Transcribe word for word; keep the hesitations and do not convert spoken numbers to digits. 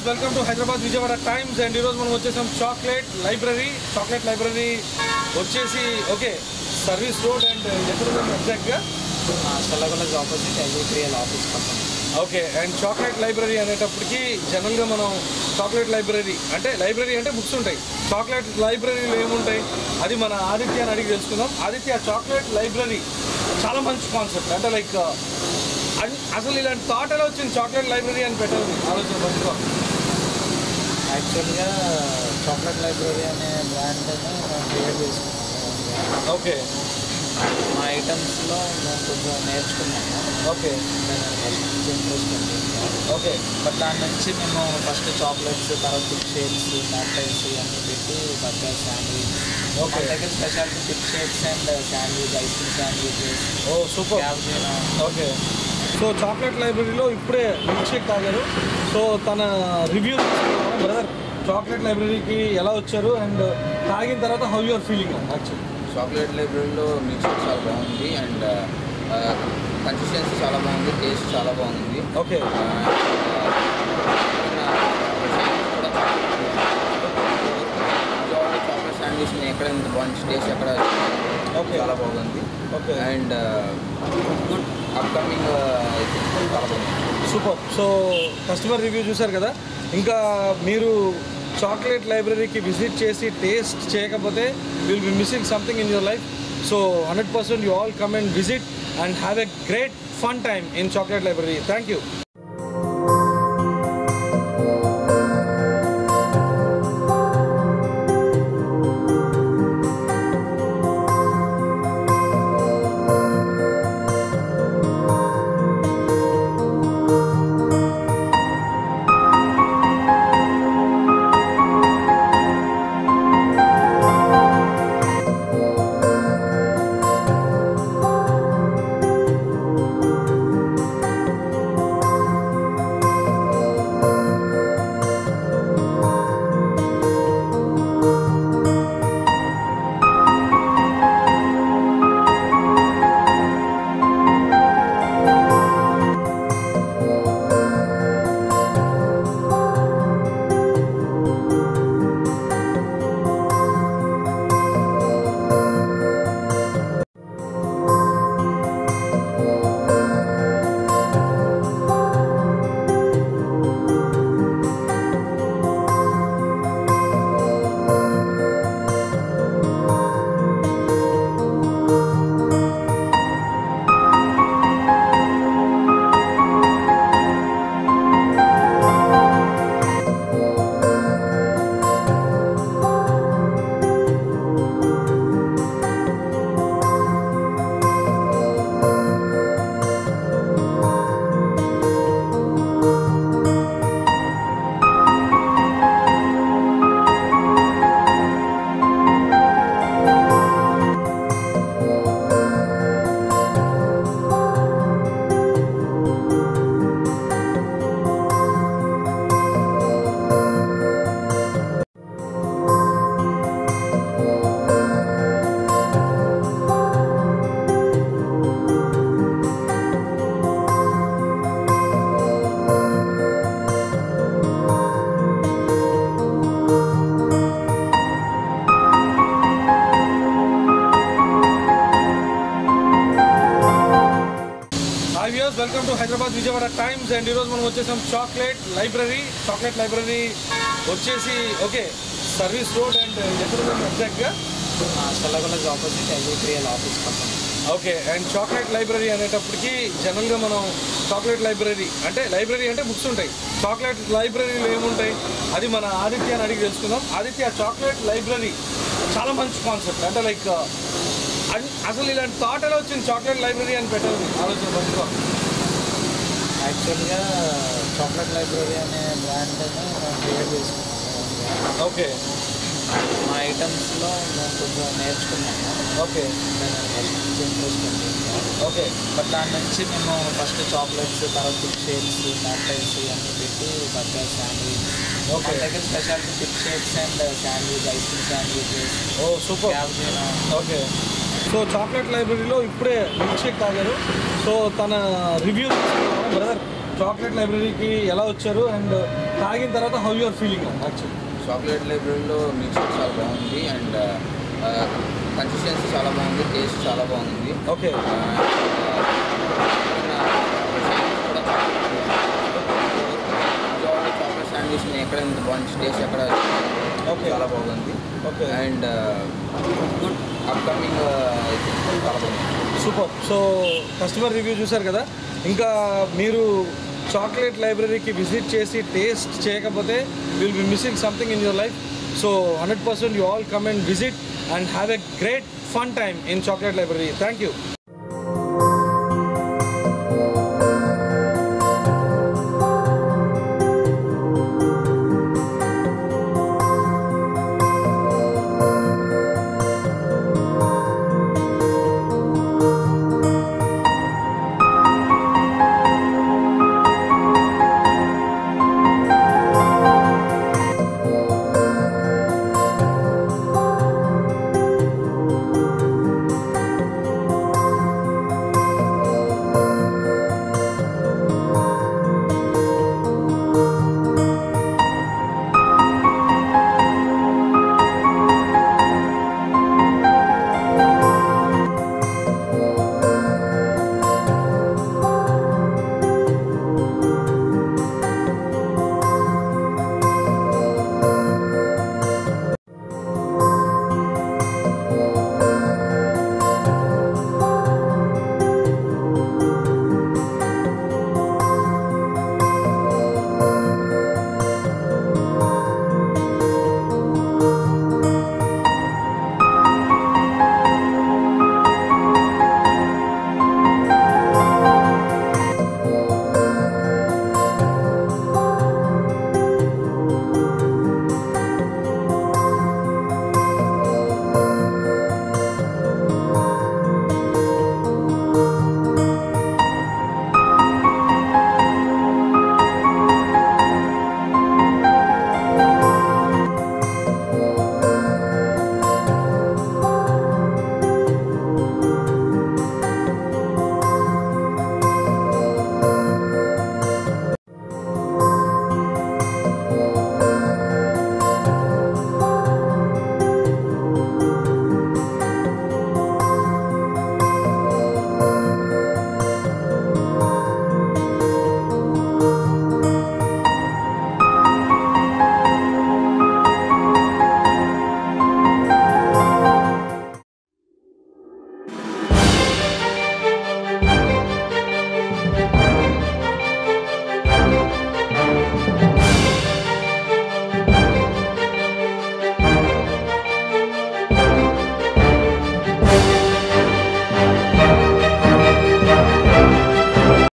welcome to Hyderabad Vijayawada Times and ఈరోజు మనం వచ్చేసాం చాక్లెట్ లైబ్రరీ చాక్లెట్ లైబ్రరీ వచ్చేసి ఓకే సర్వీస్ రోడ్ అండ్ ఎక్కడ ఉంది ఎగ్జాక్ట్గా స్టెల్లా కాలేజ్ ఆపోజిట్ ఎల్విక్రియల్ ఆఫీస్ పక్కన ఓకే అండ్ చాక్లెట్ లైబ్రరీ అనేటప్పటికి జనరల్గా మనం చాక్లెట్ లైబ్రరీ అంటే లైబ్రరీ అంటే బుక్స్ ఉంటాయి చాక్లెట్ లైబ్రరీలో ఏముంటాయి అది మన ఆదిత్య అని అడిగి తెలుసుకుందాం ఆదిత్య చాక్లెట్ లైబ్రరీ చాలా మంచి కాన్సెప్ట్ అంటే లైక్ అసలు ఇలాంటి థాట్ ఎలా వచ్చింది చాక్లెట్ లైబ్రరీ అని పెట్టాలి ఆలోచన మంచిగా యాక్చువల్గా చాక్లెట్ లైబ్రరీ అనే బ్రాండ్ని మేము క్రియేట్ చేసుకున్నాము ఓకే మా ఐటమ్స్లో మేము కొంచెం నేర్చుకున్నాము ఓకే నేను ఫస్ట్ ఇంట్రెస్ట్ ఉంది ఓకే బట్ దాని నుంచి మేము ఫస్ట్ చాక్లెట్స్ తర్వాత పిక్ షేక్స్ మ్యాటైస్ అన్నీ పెట్టి బర్గర్ శాండ్విచ్ ఓకే దగ్గర speciality thick shakes and sandwich ice cream sandwiches oh super okay so chocolate లైబ్రరీలో ఇప్పుడే మిల్క్ షేక్ తాగారు సో తన రివ్యూ బ్రదర్ చాక్లెట్ లైబ్రరీకి ఎలా వచ్చారు అండ్ తాగిన తర్వాత how you are feeling actually chocolate లైబ్రరీలో మిల్క్ షేక్ చాలా బాగుంది అండ్ కన్సిస్టెన్సీ చాలా బాగుంది టేస్ట్ చాలా బాగుంది ఓకే చాక్లెట్ శాండ్విచ్ ఎక్కడ ఇంత బాగుంది టేస్ట్ ఎక్కడ ఓకే చాలా బాగుంది ఓకే అండ్ గుడ్ అప్కమింగ్ చాలా బాగుంది సూపర్ సో కస్టమర్ రివ్యూ చూసారు కదా ఇంకా మీరు చాక్లెట్ లైబ్రరీకి విజిట్ చేసి టేస్ట్ చేయకపోతే will be missing something in your life so hundred percent you all come and visit and have a great fun time in chocolate library thank you welcome to Hyderabad Vijayawada times and ఈరోజు మనం వచ్చేసాం chocolate library chocolate library వచ్చేసి okay service road and ఎక్కడ ఉంది ఎగ్జాక్ట్గా Stella college opposite ఎల్విక్రియల్ office పక్కన okay and chocolate library అనేటప్పటికి జనరల్గా మనం చాక్లెట్ లైబ్రరీ అంటే లైబ్రరీ అంటే బుక్స్ ఉంటాయి చాక్లెట్ లైబ్రరీలో ఏముంటాయి అది మన ఆదిత్య అని అడిగి తెలుసుకుందాం ఆదిత్య చాక్లెట్ లైబ్రరీ చాలా మంచి కాన్సెప్ట్ అంటే లైక్ అసలు ఇలాంటి థాట్ ఎలా వచ్చింది చాక్లెట్ లైబ్రరీ అని పెట్టాలి ఆలోచన మంచిగా యాక్చువల్గా చాక్లెట్ లైబ్రరీ అనే బ్రాండ్ని మేము క్రియేట్ చేసుకున్నాము ఓకే మా ఐటమ్స్లో మేము కొంచెం నేర్చుకున్నాము ఓకే నేను ఫస్ట్ ఇంట్రెస్ట్ ఉంది ఓకే బట్ దాని నుంచి మేము ఫస్ట్ చాక్లెట్స్ తర్వాత పిక్ షేక్స్ మ్యాటైస్ అన్నీ పెట్టి బర్గర్ శాండ్విచ్ ఓకే దగ్గర speciality thick shakes and sandwich ice cream sandwiches oh super okay so chocolate లైబ్రరీలో ఇప్పుడే మిల్క్ షేక్ తాగారు సో తన రివ్యూ బ్రదర్ చాక్లెట్ లైబ్రరీకి ఎలా వచ్చారు అండ్ తాగిన తర్వాత how you are feeling actually? Chocolate లైబ్రరీలో మిక్చర్ చాలా బాగుంది అండ్ కన్సిస్టెన్సీ చాలా బాగుంది, టేస్ట్ చాలా బాగుంది. ఓకే. చాక్లెట్ శాండ్విచ్ ఎక్కడ బాగుంది, టేస్ట్ ఎక్కడ చాలా బాగుంది. ఓకే. అండ్ గుడ్ అప్కమింగ్ చాలా బాగుంది. సూపర్. సో కస్టమర్ రివ్యూ చూసారు కదా, ఇంకా మీరు చాక్లెట్ లైబ్రరీకి విజిట్ చేసి టేస్ట్ చేయకపోతే will be missing something in your life. So hundred percent you all come and visit and have a great fun time in Chocolate Library. Thank you.